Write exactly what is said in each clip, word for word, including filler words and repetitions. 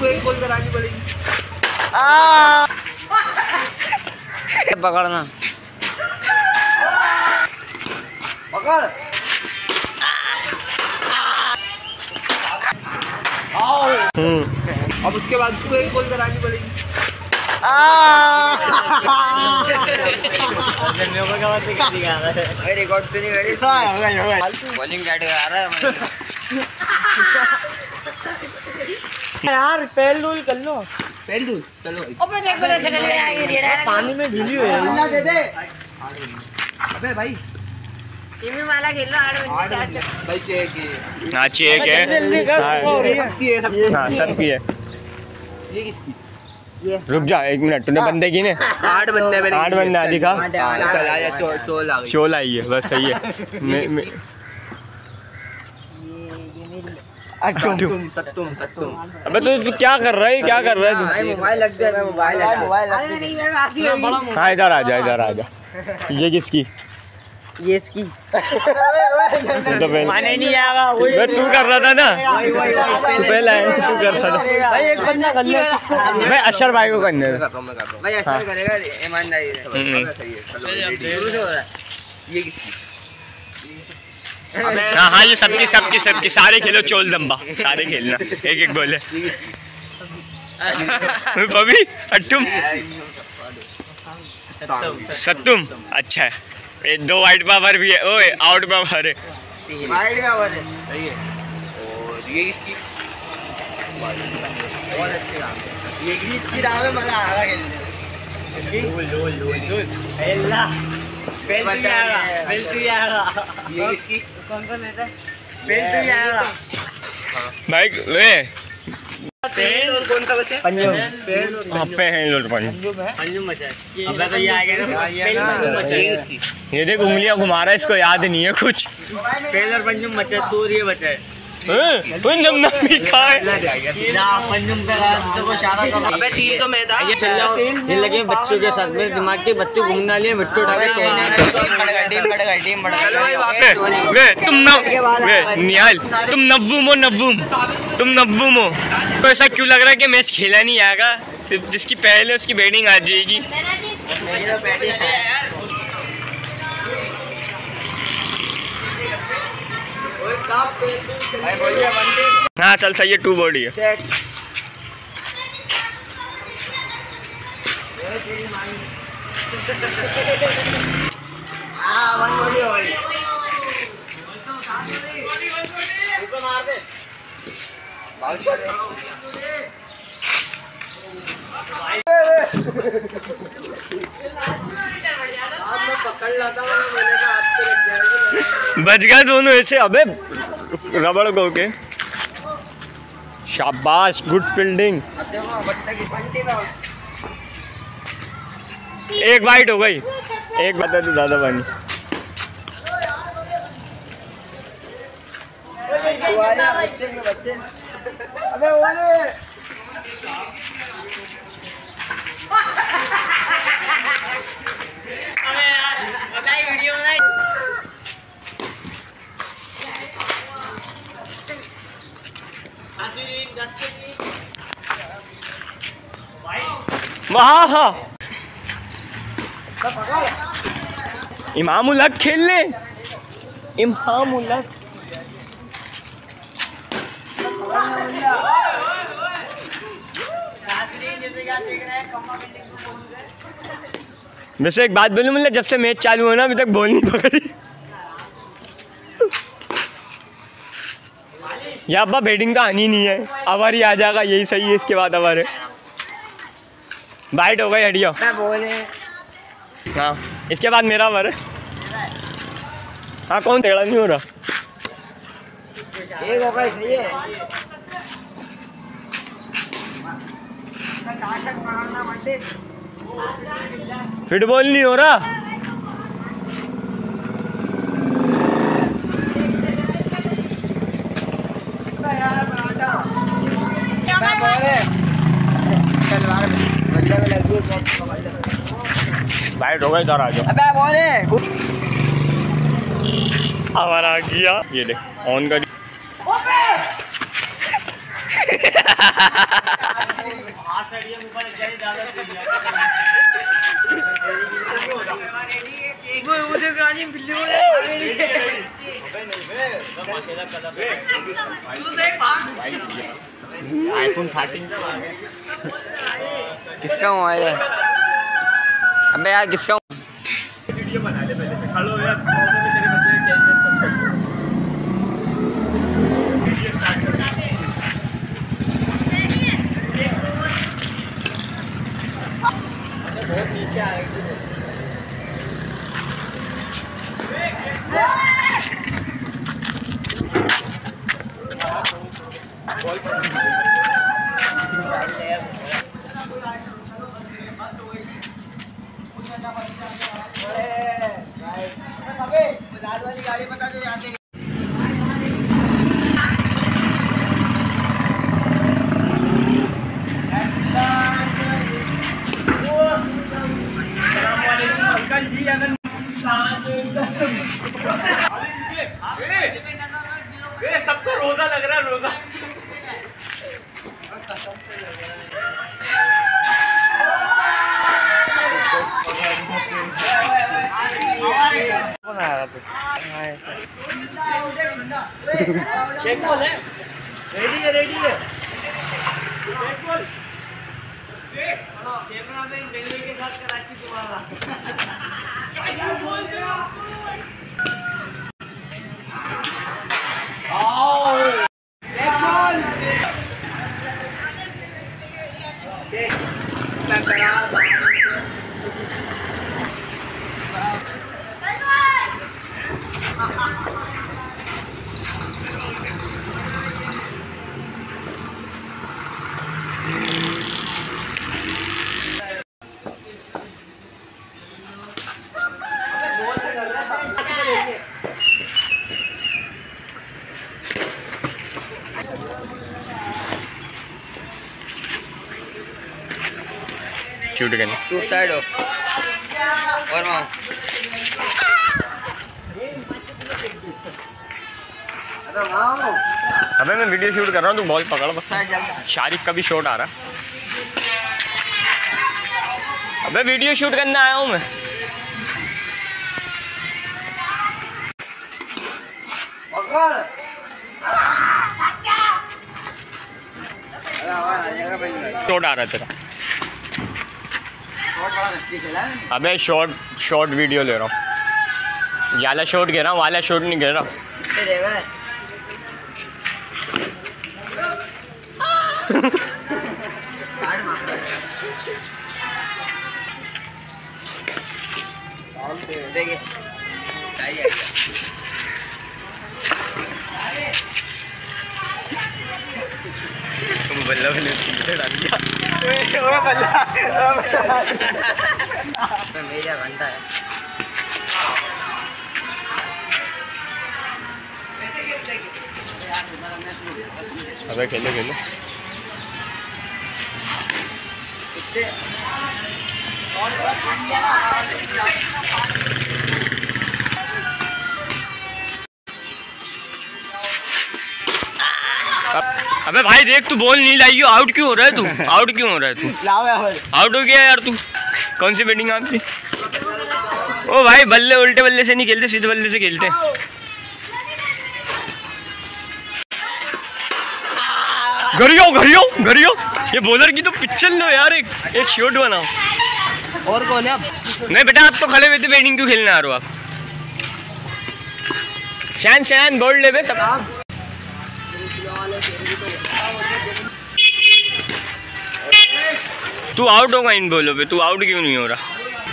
उसको एक गोल करानी पड़ेगी। पकड़ना, पकड़। अब उसके बाद उसको एक गोल करानी पड़ेगी। रिकॉर्ड तो नहीं करी, बॉलिंग बैट करा रहा है यार। पेल डूल कर लो, पेल दूं चलो। पानी में गिली हुई है। दे दे। अबे भाई टीमी वाला खेल लो। भाई चेक है। हाँ चेक है, हाँ सबकी है। ये किसकी? रुक जा एक मिनट, तूने बंदे की ने आठ बंदे मैंने आठ बंदे आ दिखा। चल आजा, चो, चोल आ गई। चोल आई है, बस सही है। मैं, मैं, सत्तुम सत्तुम सत्तुम। अबे तू तू क्या कर रहा है, क्या कर रहा है तू? मोबाइल लग गया, मैं मोबाइल मोबाइल हाँ इधर आ जा, इधर आ जा। ये किसकी? ये इसकी तो पहले माने नहीं आएगा। बे तू कर रहा था ना, तू पहले आया, तू कर रहा था भाई। एक बंदा कर ले, भाई। अशर भाई को करने दे। भाई असर करेगा ईमानदारी से। सही है चलो रेडी। ये किसकी? हाँ हाँ ये सबकी सबकी सबकी सारे खेलो चोल दम्बा, सारे खेलना एक एक बोले। बबी अट्टुम सत्तुम, अच्छा है। ये दो वाइट पावर भी है, ओए आउट पावर है। वाइड का वर है, सही है। और ये किसकी? बहुत अच्छी राम है ये। इसकी राम में मजा आएगा खेलने। डोल डोल डोल डोल। अल्लाह पेल तू आएगा, पेल तू आएगा। ये किसकी? कौन कौन है? पेल तू आएगा भाई वे पेन और कौन सा बचे? पंजुम। पेन और हाँ पे हैं लोट पानी। पंजुम बचा है। अबे तो ये आ गया ना, पेल पंजुम बचा ये है। किसकी? ये देख उंगलियां घुमा रहा है, इसको याद नहीं है कुछ। पेल और पंजुम बचा है, तू और ये बचा है। नमनामी कहाँ है? ना पंजुम पे तो को इशारा कर। अबे तीन तो मैं था। ये चल जाओ, ये लगे बच्चों के साथ में दिमाग के बच्चे घूमना लिए मिट्टू उठा के कहना टीम बढ़ गई, टीम बढ़ गई, टीम बढ़ चलो भाई गई। वापस। वे तुम नव वे निहाल तुम नव्वुम हो, नव्वुम तुम नव्वुम हो। तो ऐसा क्यों लग रहा है कि मैच खेला नहीं आएगा? जिसकी पहले उसकी बैटिंग आ जाएगी। हाँ चल सही है, टू बॉडी है। पकड़ लाता हूँ मैंने कहा हाथ से लग जाएगा। बच गए दोनों ऐसे। अबे रबड़ को के शाबाश, गुड फील्डिंग। एक वाइट हो गई, एक बता तो ज्यादा पानी। बच्चे बच्चे अबे वाले अबे यार बताई वीडियो बनाई। वाह इमामुल हक खेल ले, इमामुल हक। वैसे एक बात बोलूं, मतलब जब से मैच चालू हुआ ना अभी तक बॉल नहीं पकड़ी। या अब्बा बैटिंग तो आनी नहीं है, अवर ही आ जाएगा, यही सही है। इसके बाद अवर है, बाइट हो गई, हटियो। हाँ इसके बाद मेरा अवर है। हाँ कौन टेढ़ा नहीं हो रहा। एक होगा सही है। फुटबॉल नहीं हो रहा। बाइट हो गई, इधर आ जाओ। अबे बोले हमारा आ गया, ये देख ऑन कर। आईफोन थर्टीन किसका मोबाइल है? अबे यार किसका? वीडियो बना ले पहले से। खड़ो यार, बहुत नीचे आ रही है। लाल वाली गाड़ी बता दो यहाँ से। अंकल जी अगर सबको रोजा लग रहा है, रोजा रेडी है रेडी है। कैमरा मैन दिल्ली के साथ कराची तुम्हारा। शूट करने तू साइड हो और माँ अबे मैं वीडियो शूट कर रहा हूँ, तू बॉल पकड़ बस। साइड जा। शारिक का भी शॉट आ रहा। अबे वीडियो शूट करने आया हूँ मैं। शॉट आ रहा है तेरा। अबे शॉर्ट शॉर्ट वीडियो ले रहा हूँ। वाला शॉट गिर रहा हूँ, वाला शॉट नहीं गिर रहा। तुम बल्ला बल्ले डाल दिया। मेरा घंटा है। अबे खेलो खेलो। अबे भाई देख, तू बॉल नहीं लाई, आउट क्यों हो रहा है तू? आउट क्यों हो रहा है तू? आउट हो गया यार तू। कौन सी बैटिंग आपकी? ओ भाई बल्ले उल्टे बल्ले से नहीं खेलते, सीधे बल्ले से खेलते। घरियो घरियो घरियो, ये बॉलर की तो पिक्चर लो यार, एक एक शॉट बनाओ। और कौन है अब? नहीं बेटा, आप तो खड़े हुए थे, बैटिंग क्यों खेलने आ रहे हो आप? शैन शैन बोल ले बे सब। तू आउट होगा इन बॉलों पे, तू आउट क्यों नहीं हो रहा?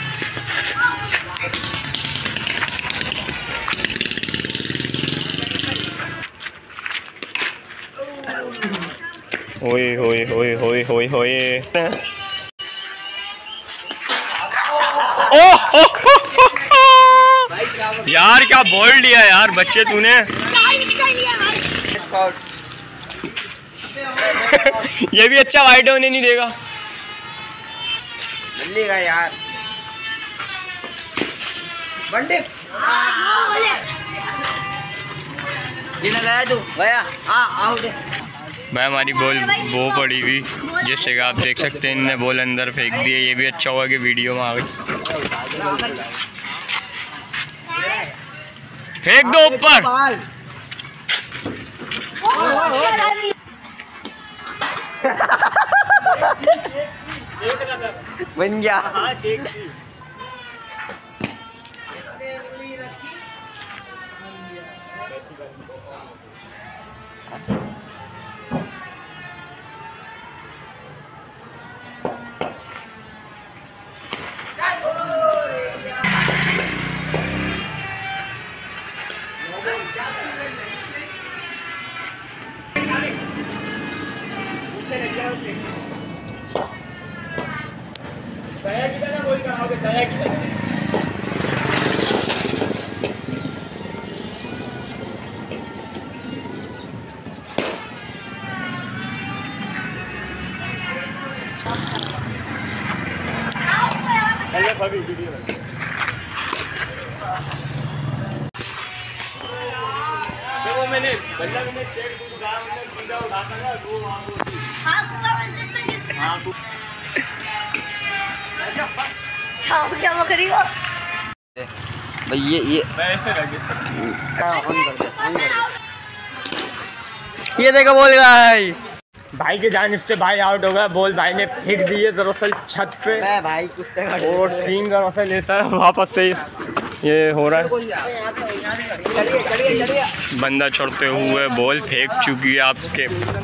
ओए होए होए होए होए होए। ओह यार क्या बॉल लिया यार बच्चे तूने। ये भी अच्छा वाइड होने नहीं देगा। मिलेगा यार बंडे। ये लगाया तू गया। हाँ आउट। भाई हमारी बॉल वो पड़ी हुई, जैसे कि आप देख सकते हैं इनने बॉल अंदर फेंक दी है। ये भी अच्छा हुआ कि वीडियो में आ गई। फेंक दो ऊपर। बन गया। देखो मैंने बल्ला में चेक उठा मैंने सीधा उठाता ना वो वहां को हां पूरा मंदिर पे हां तू क्या क्या वो करी हो भाई ये ये मैं ऐसे लगे हां ऑन कर दे ऑन कर दे। ये देखो बोल भाई भाई के जानिब से भाई आउट हो गया। बॉल भाई ने फेंक दी है दरअसल छत पे मैं भाई कुत्ते का और सीन दरअसल ऐसा है वापस से ये हो रहा है। चलिए चलिए चलिए बंदा छोड़ते हुए बॉल फेंक चुकी है आपके।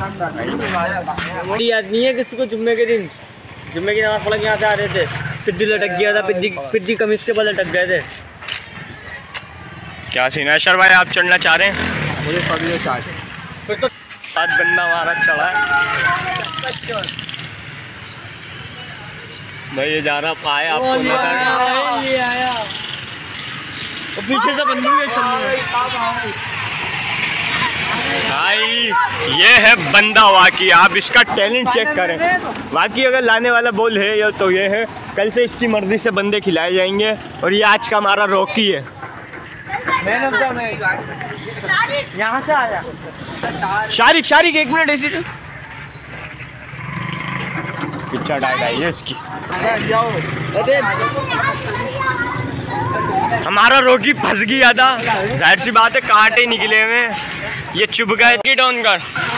याद नहीं है किसी को जुम्मे के दिन जुम्मे की नमाज पढ़ के यहाँ से आ रहे थे, पिद्दी लटक गया था, पिद्दी पिद्दी कमीज के बल लटक गए थे। क्या सीन है अशर भाई, आप चढ़ना चाह रहे हैं? मुझे पगले साथ फिर तो सात बंदा हमारा चढ़ा है भाई। ये जा रहा पाए आपको ये आया तो पीछे से बंदी है भाई। ये है बंदा वाकई, आप इसका टैलेंट चेक करें। वाकई अगर लाने वाला बॉल है ये तो ये है। कल से इसकी मर्जी से बंदे खिलाए जाएंगे और ये आज का हमारा रॉकी है। यहाँ से आया शारिक शारिक एक मिनट ऐसी पिक्चर डाल है ये इसकी। हमारा रोगी फंस गया था, जाहिर सी बात है कांटे निकले हुए, ये चुभ गए। की डाउन कर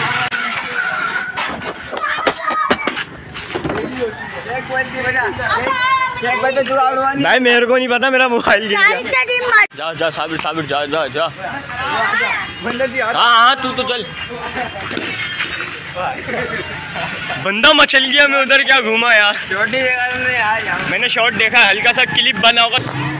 भाई, मेरे को नहीं पता, मेरा मोबाइल गिर गया। जा जा साबिर साबिर जा जा जा। हाँ हाँ तू तो चल। बंदा मचल गया, मैं उधर क्या घूमा यार। शॉट ही देखा तुमने यार? मैंने शॉट देखा, हल्का सा क्लिप बना होगा।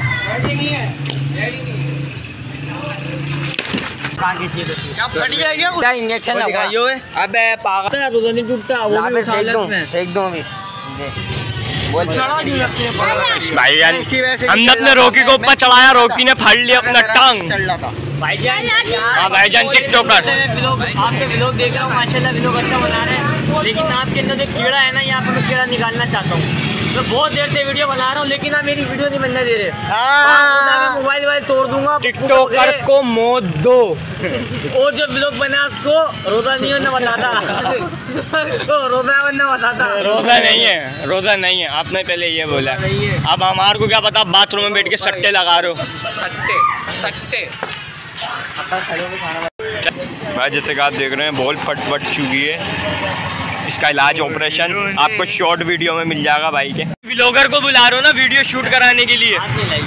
क्या इंजेक्शन लगाइयो? अबे पागल है, तो नहीं टूटता वो भी फेंक दूं फेंक दूं अभी। बोल चढ़ा क्यों रखते हैं भाईजान? हमने अपने रोकी को ऊपर चढ़ाया, रोकी ने फाड़ लिया अपना टांग। भाईजान हाँ भाईजान टिकटॉकर। आपके व्लॉग देख रहा हूँ, माशाल्लाह व्लॉग अच्छा बना रहे हैं, लेकिन आपके अंदर जो कीड़ा है ना, यहाँ पर मैं कीड़ा निकालना चाहता हूँ। मैं बहुत देर से वीडियो बना रहा हूँ, लेकिन आप मेरी वीडियो नहीं बनने दे रहे। मैं मोबाइल वोबाइल तोड़ दूंगा। टिकटॉकर को मौत दो। और जो व्लॉग बना उसको रोजा नहीं होना बताता। रोजा बनना बताता। रोजा नहीं है, रोजा नहीं है, आपने पहले ये बोला। अब हमारे को क्या पता, बाथरूम में बैठ के सट्टे लगा रहे हो। सट्टे सट्टे भाई जैसे कि आप देख रहे हैं बॉल फट फट चुकी है। इसका इलाज ऑपरेशन आपको शॉर्ट वीडियो में मिल जाएगा भाई के। व्लॉगर को बुला रहे हो ना वीडियो शूट कराने के लिए।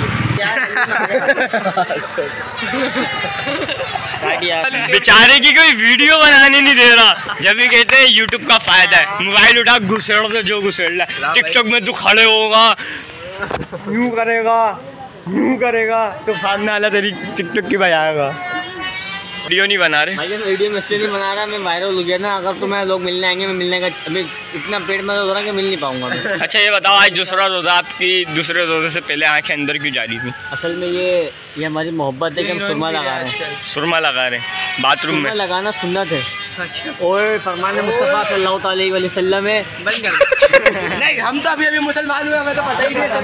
बेचारे की कोई वीडियो बनाने नहीं दे रहा, जब भी कहते हैं यूट्यूब का फायदा है। मोबाइल उठा घुसेड़ दे जो घुसेड़ रहा है। टिकटॉक में तू खड़े होगा, यूं करेगा यूं करेगा तो सामने वाला तेरी टिकटॉक की बजाएगा। वीडियो नहीं बना रहे भाई, वीडियो में इसलिए नहीं बना रहा, मैं वायरल हो गया ना। अगर तुम्हें लोग मिलने आएंगे, मैं मिलने का अभी इतना पेट में हो रहा कि मिल नहीं पाऊंगा। अच्छा ये बताओ, आज दूसरा रोजा, आपकी दूसरे रोजे से पहले आंखें अंदर क्यों जा रही थी? असल में ये ये हमारी मोहब्बत है कि हम सुरमा लगा रहे हैं। सुरमा लगा रहे हैं बाथरूम में? लगाना सुन्नत है और फरमान मुस्तफ़ा सल्लल्लाहु अलैहि वसल्लम है। नहीं, हम तो अभी अभी मुसलमान हुए, हमें तो पता ही नहीं।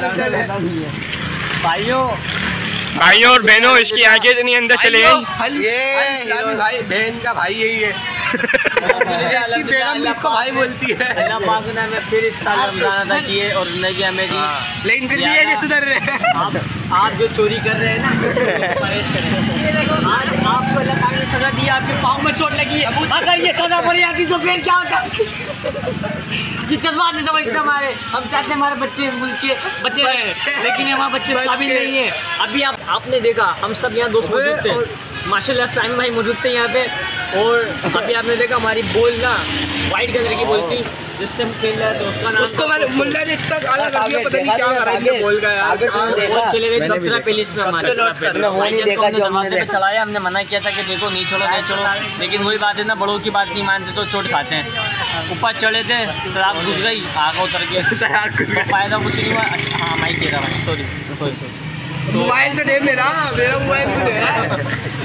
भाइयों भाइयों और बहनों, इसकी आंखें इतनी अंदर चले गई। भाई बहन का भाई यही है। इसकी बेगम भी इसको भाई बोलती है। अल्लाह पाक ने हमें फिर इस साल रमजान अता किए और जिंदगी हमें दी। लेकिन फिर भी ये नहीं सुधर रहे। आप आप जो चोरी कर रहे हैं ना परहेज करें। आज आपको अल्लाह पाक ने सजा दी, आपके पाँव में चोट लगी है। अगर ये सजा पड़ी आती तो फिर क्या होता? ये जज्बात नहीं समझते हमारे। हम चाहते हैं हमारे बच्चे इस मुल्क के बच्चे रहें, लेकिन हमारे बच्चे काबिल नहीं है। अभी आप आपने देखा हम सब यहाँ दोस्त मौजूद थे, माशाल्लाह साइम भाई मौजूद थे यहाँ पे। और अभी आपने देखा हमारी बॉल ना वाइट कलर की बॉल थी जिससे हम खेल रहे थे, उसका नाम उसको मैंने मुल्ला ने इतना काला कर दिया, पता नहीं क्या करा इसने बॉल का यार। बॉल चले गए दूसरा पेलिस में हमारे दरवाजे पे चलाया। हमने मना किया था कि देखो नहीं छोड़ो नहीं छोड़ो, लेकिन वही बात है ना, बड़ों की बात नहीं मानते तो चोट खाते हैं। ऊपर चढ़े थे, शराब घुस गई, आगे उतर के फायदा कुछ नहीं हुआ। हाँ माइक दे रहा भाई, सॉरी सॉरी सॉरी। मोबाइल तो दे मेरा, मेरा मोबाइल तो दे रहा है।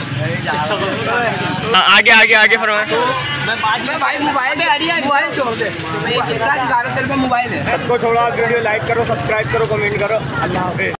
आगे आगे आगे फरमाएं। तो मैं बाद में भाई मोबाइल है, हरिया मोबाइल छोड़ दे। इतना ज़्यादातर पे मोबाइल है। सबको थोड़ा वीडियो लाइक करो, सब्सक्राइब करो, कमेंट करो। अल्लाह हाफिज़।